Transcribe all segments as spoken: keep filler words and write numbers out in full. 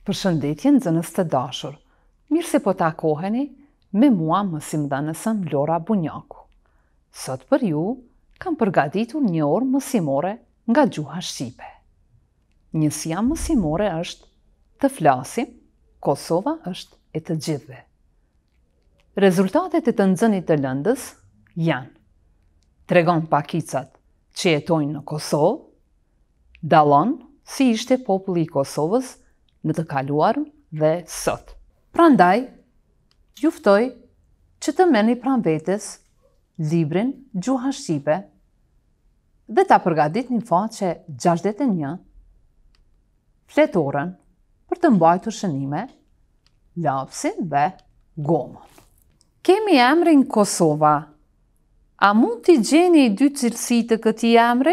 Përshëndetje nxënës të dashur, mirë se po takoheni me mua mësimdhënësën Lora Bunjaku. Sot për ju kam përgatitur një orë mësimore nga gjuha shqipe. Njësia mësimore është të flasim, Kosova është e të gjithëve. Rezultatet e të nxënit të lëndës janë: tregon pakicat që jetojnë në Kosovë, dallon si ishte populli i Kosovës në të kaluarën dhe sot. Prandaj, ju ftoj që të merrni pranë vetes librin Gjuha Shqipe dhe ta përgatitni faqe gjashtëdhjetë e një, fletorën për të mbajtur shënime, lapsin dhe gomën. Kemi emrin Kosova. A mund t'i gjeni dy cilësi të këtij emri?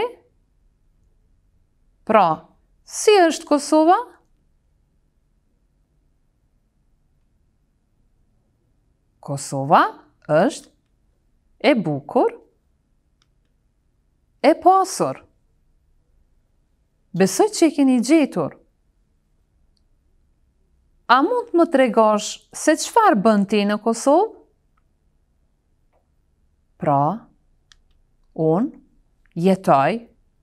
Pra, si është Kosova? Kosova është e bukur, e pasur. Besoj që e keni gjetur. A mund të më tregosh se çfarë bën ti në Kosovë? Pra, unë jetoj,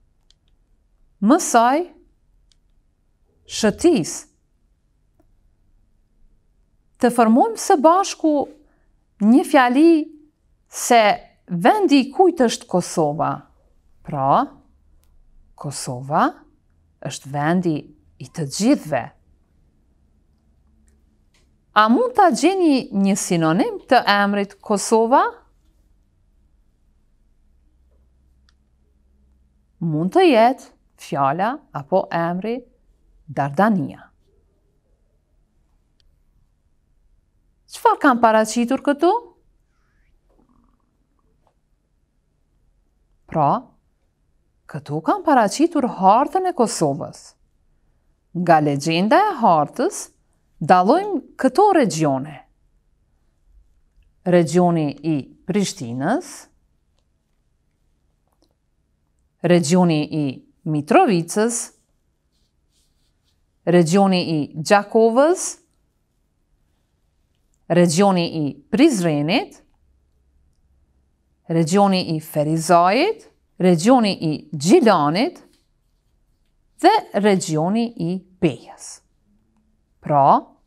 mësoj, shëtis. Të formojmë së bashku një fjali se vendi i kujt është Kosova. Pra, Kosova është vendi i të gjithëve. A mund ta gjeni një sinonim të emrit Kosova? Mund të jetë fjala apo emri Dardania. Çfarë kam paraqitur këtu? Pra, këtu kam paraqitur hartën e Kosovës. Nga legjenda e hartës, dallojmë këto regione. Regioni i Prishtinës, regioni i Mitrovicës, regioni i Gjakovës, regioni i Prizrenit, regioni i Ferizajit, regioni i Gjilanit dhe regioni i Pejës. Pra,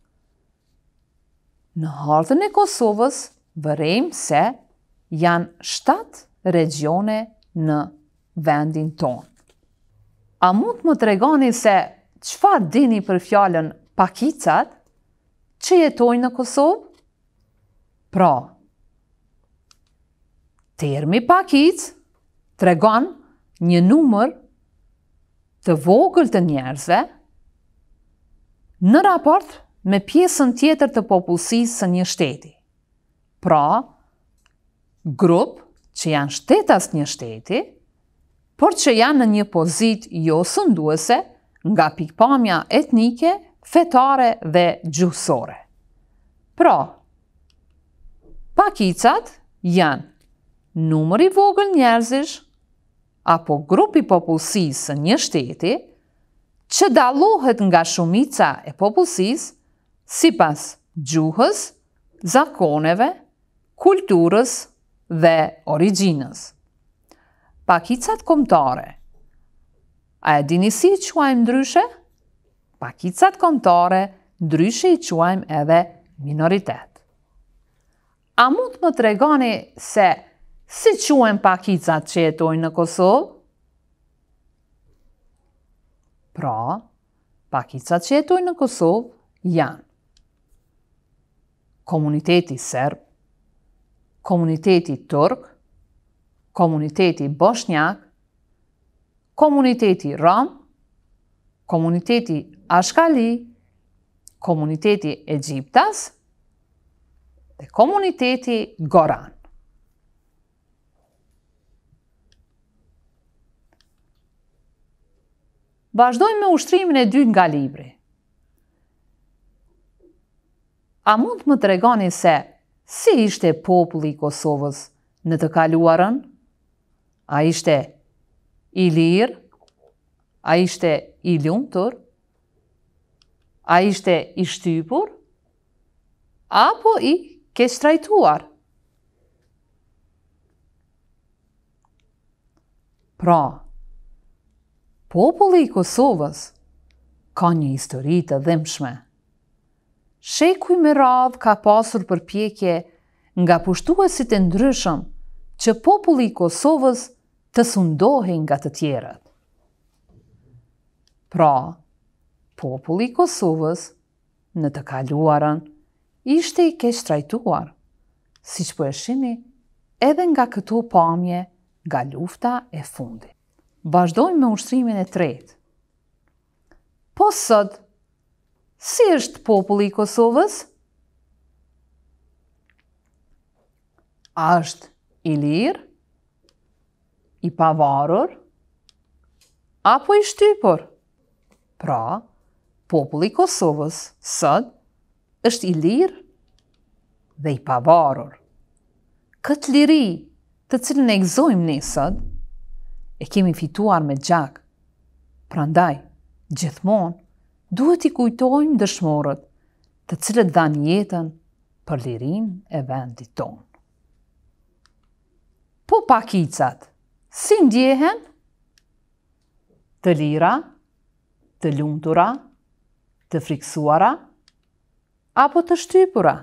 në hartën e Kosovës vërejmë se janë shtatë regione në vendin tonë. A mund të më tregoni se çfarë dini për fjalën pakicat që jetojnë në Kosovë? Pra, termi pakic tregon një numër të vogël të njerëzve në raport me pjesën tjetër të popullsisë së një shteti. Pra, grup që janë shtetas një shteti, por që janë në një pozitë jo sunduese nga pikpamja etnike, fetare dhe gjuhësore. Pra, pakicat janë numër i vogël njerëzish apo grupi popullsisë së një shteti që dallohet nga shumica e popullsisë sipas gjuhës, zakoneve, kulturës dhe origjinës. Pakicat kombëtare. A e dini si i quajmë ndryshe? Pakicat kombëtare ndryshe i quajmë edhe minoritet. A mund të më tregoni se si quajmë pakicat që jetojnë në Kosovë? Pra, pakicat që jetojnë në Kosovë janë komuniteti serb, komuniteti turk, komuniteti bosnjak, komuniteti rom, komuniteti ashkali, komuniteti egjiptas dhe komuniteti goran. Vazhdojmë me ushtrimin e dytë nga libri. A mund të më tregoni se si ishte populli i Kosovës në të kaluarën? A ishte i lirë? A ishte i lumtur? A ishte i shtypur? Apo i keq trajtuar? Pra, populli i Kosovës ka një histori të dhimbshme. Shekuj me radhë ka pasur përpjekje nga pushtuesit e ndryshëm që populli i Kosovës të sundohej nga të tjerët. Pra, populli i Kosovës në të kaluarën ishte i keq trajtuar, siç po e shihni edhe nga këto pamje nga lufta e fundit. Vazhdojmë me ushtrimin e tretë. Po sot, si është populli i Kosovës? A është i lirë, i pavarur, apo i shtypur? Pra, populli i Kosovës sot është i lirë dhe i pavarur. Këtë liri të cilën e gëzojmë ne sot, e kemi fituar me gjak. Prandaj, gjithmonë, duhet i kujtojmë dëshmorët të cilët dhanë jetën për lirinë e vendit tonë. Po pakicat, si ndjehen? Të lira, të lumtura, të friksuara, apo të shtypura?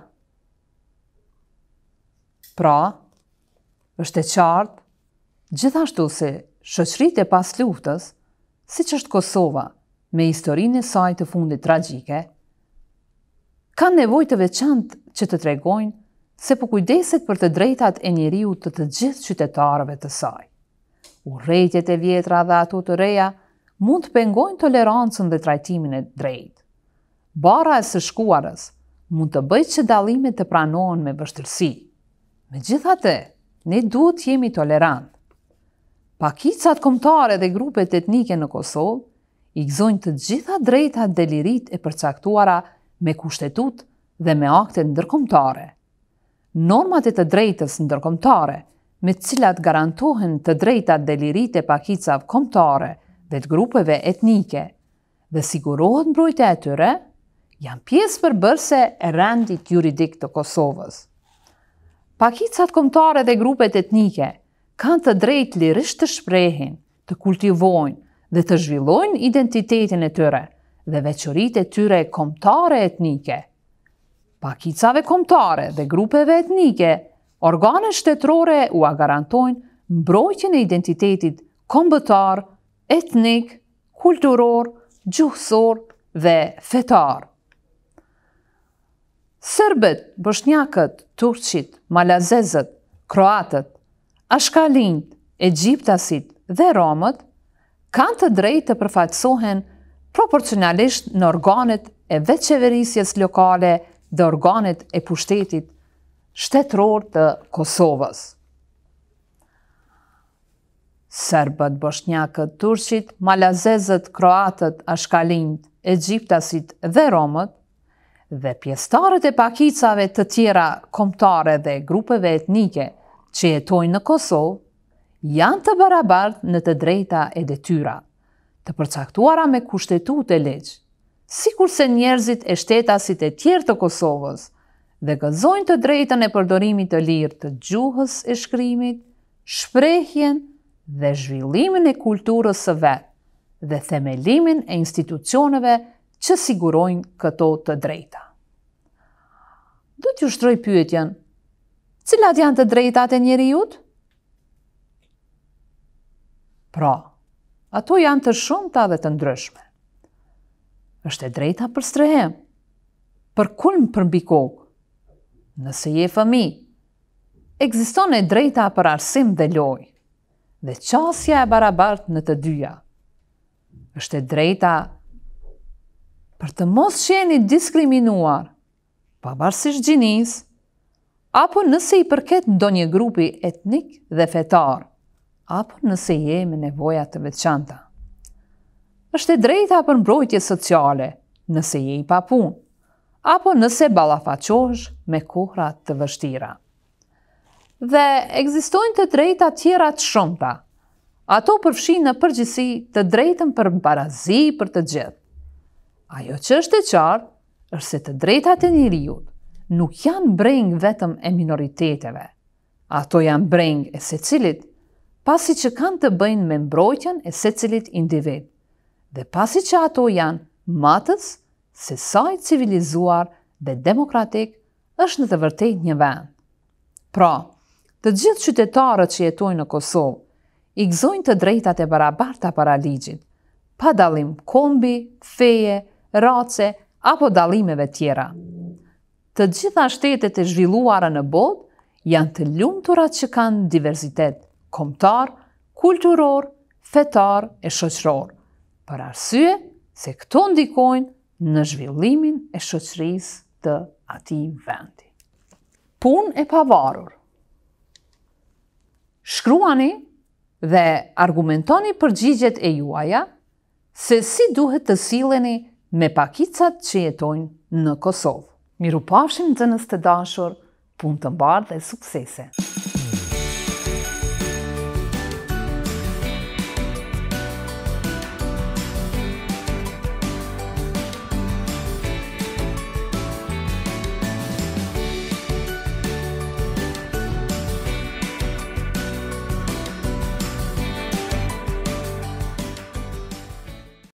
Pra, është e qartë, gjithashtu se shoqëritë e pas luftës, siç është Kosova, me historinë e saj të fundit tragjike, kanë nevojë të veçantë që të tregojnë se po kujdeset për të drejtat e njeriut të të gjithë qytetarëve të saj. Urrëtiet e vjetra dhe ato të reja mund të pengojnë tolerancën dhe trajtimin e drejtë. Bara e së shkuarës mund të bëjë që dallimet të pranohen me vështirësi. Megjithatë, ne duhet jemi tolerantë. Pakicat kombëtare dhe grupet etnike në Kosovë i gëzojnë të gjitha drejtat dhe liritë e përcaktuara me kushtetut dhe me akte ndërkombëtare. Normat e të drejtës ndërkombëtare, me të cilat garantohen të drejtat dhe liritë e pakicave kombëtare dhe të grupeve etnike dhe sigurohet mbrojtja e tyre, janë pjesë përbërëse e rendit juridik të Kosovës. Pakicat kombëtare dhe grupet etnike kanë të drejtë lirisht të shprehin, të kultivojnë dhe të zhvillojnë identitetin e tyre dhe veçoritë e tyre kombëtare etnike. Pakicave kombëtare dhe grupeve etnike, organet shtetërore u garantojnë mbrojtjen e identitetit kombëtar, etnik, kulturor, gjuhësor dhe fetar. Serbët, bosnjakët, turqit, malazezët, kroatët, ashkalinjt, egjiptasit dhe romët kanë të drejtë të përfaqësohen proporcionalisht në organet e veçqeverisjes lokale dhe organet e pushtetit shtetëror të Kosovës. Serbët, bosnjakët, turqit, malazezët, kroatët, ashkalinjt, egjiptasit dhe romët dhe pjesëtarët e pakicave të tjera kombëtare dhe grupeve etnike që jetojnë në Kosovë, janë të barabartë në të drejta e detyra, të përcaktuara me kushtetut e ligj, sikurse njerëzit e shtetasit e tjerë të Kosovës dhe gëzojnë të drejtën e përdorimit të lirë të gjuhës e shkrimit, shprehjen dhe zhvillimin e kulturës së vetë dhe themelimin e institucioneve që sigurojnë këto të drejta. Do t'ju shtroj pyetjen, cilat janë të drejtat e njeriut? Pra, ato janë të shumta dhe të ndryshme. Është e drejta për strehem, për kulm për mbi kokë. Nëse je fëmijë, ekziston e drejta për arsim dhe lojë, dhe qasja e barabartë në të dyja. Është e drejta për të mos qeni diskriminuar, pavarësisht gjinisë, apo nëse i përket ndonjë grupi etnik dhe fetar, apo nëse je me nevoja të veçanta. Është e drejta për mbrojtje sociale, nëse je i papunë, apo nëse ballafaqohesh me kohra të vështira. Dhe ekzistojnë të drejta tjera të shumta. Ato përfshin në përgjithësi të drejtën për barazi për të gjithë. Ajo që është e qartë, është se të drejtat e njeriut nuk janë breng vetëm e minoriteteve. Ato janë breng e secilit, pasi që kanë të bëjnë me mbrojtjen e secilit individ, dhe pasi që ato janë matës se sa i civilizuar dhe demokratik është në të vërtet një vend. Pra, të gjithë qytetarët që jetojnë në Kosovë i gëzojnë të drejtat e barabarta para ligjit, pa dallim kombi, feje, race apo dallimeve tjera. Të gjitha shtetet e zhvilluara në botë janë të lumtura që kanë diversitet kombëtar, kulturor, fetar e shoqëror, për arsye se këto ndikojnë në zhvillimin e shoqërisë të atij vendi. Punë e pavarur. Shkruani dhe argumentoni përgjigjet e juaja se si duhet të silleni me pakicat që jetojnë në Kosovë. Mirupafshim nxënës të dashur, punë të mbarë dhe suksese.